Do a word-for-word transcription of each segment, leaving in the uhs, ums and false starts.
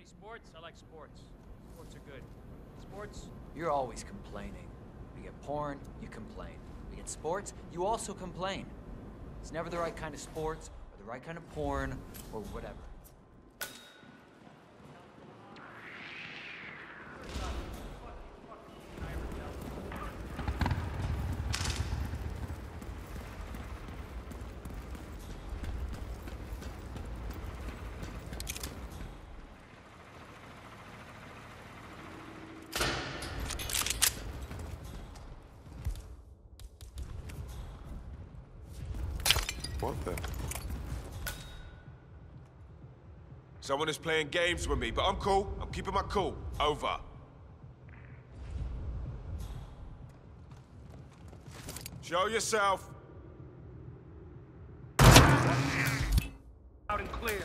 sports? I like sports. Sports are good. Sports? You're always complaining. We get porn, you complain. We get sports, you also complain. It's never the right kind of sports, or the right kind of porn, or whatever. What the? Someone is playing games with me, but I'm cool. I'm keeping my cool. Over. Show yourself. Out and clear.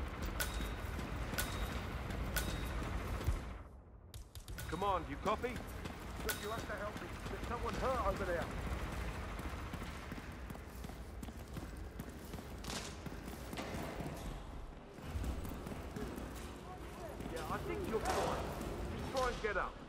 Come on, you copy? But you have to help me. There's someone hurt over there. Yeah, I think you're fine. Just try and get up.